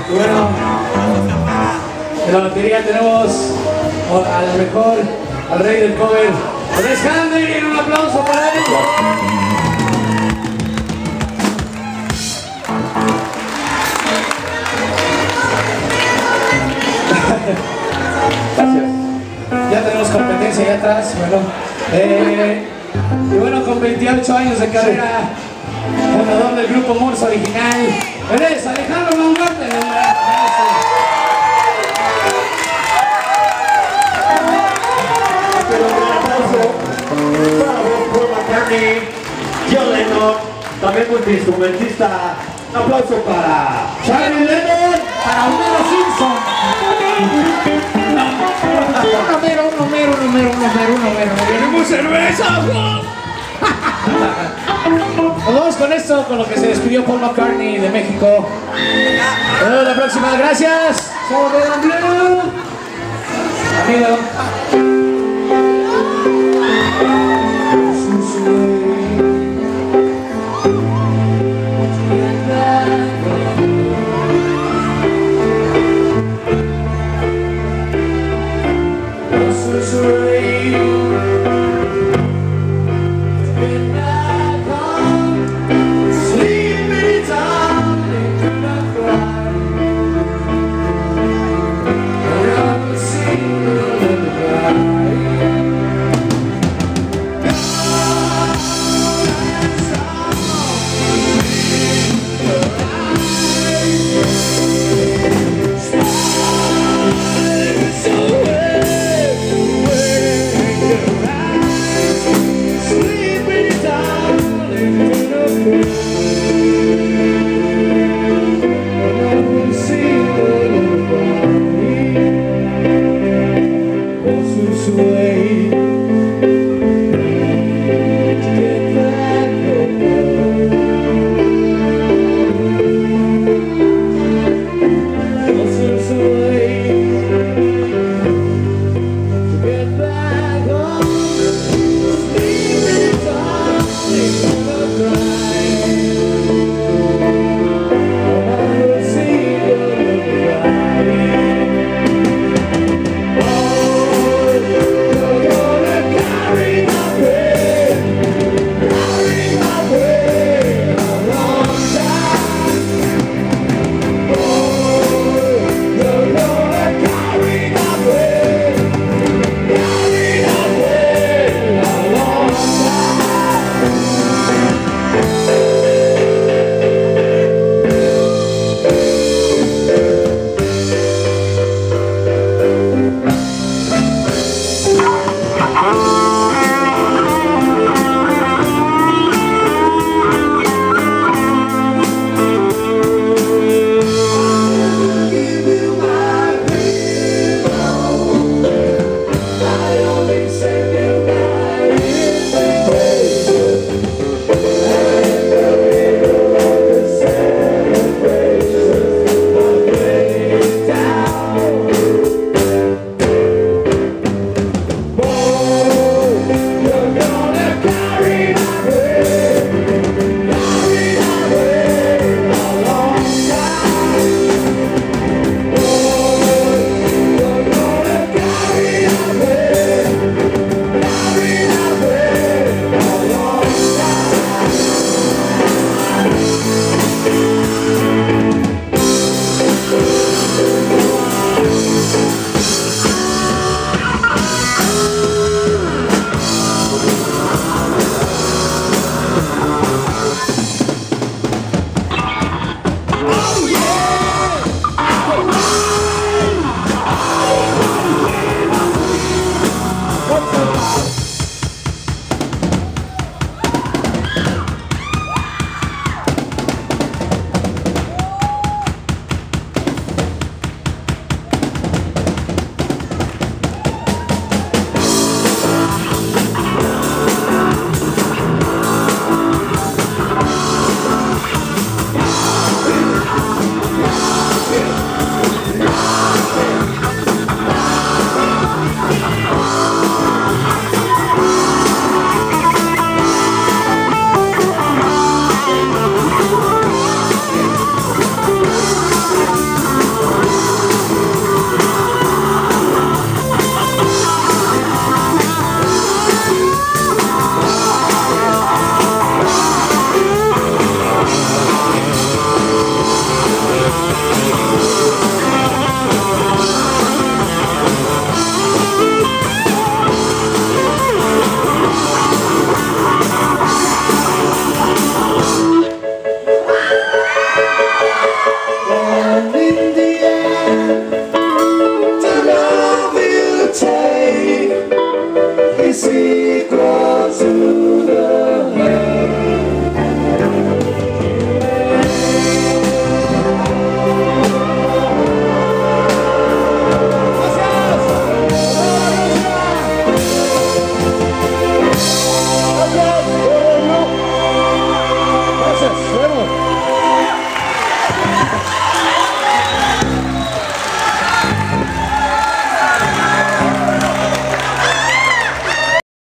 Y bueno, en la batería tenemos al mejor, al rey del cover, Les Handler, un aplauso para él. Gracias. Ya tenemos competencia allá atrás, y bueno, con 28 años de carrera, fundador del grupo Morse original, él es Alejandro Baumgarten. Paul McCartney, John Lennon, también multiinstrumentista. Un aplauso para Charlie Lennon, para Homero Simpson. ¡Queremos cerveza! Nos vamos con esto, con lo que se despidió Paul McCartney de México. Nos vemos la próxima, gracias. Amigo.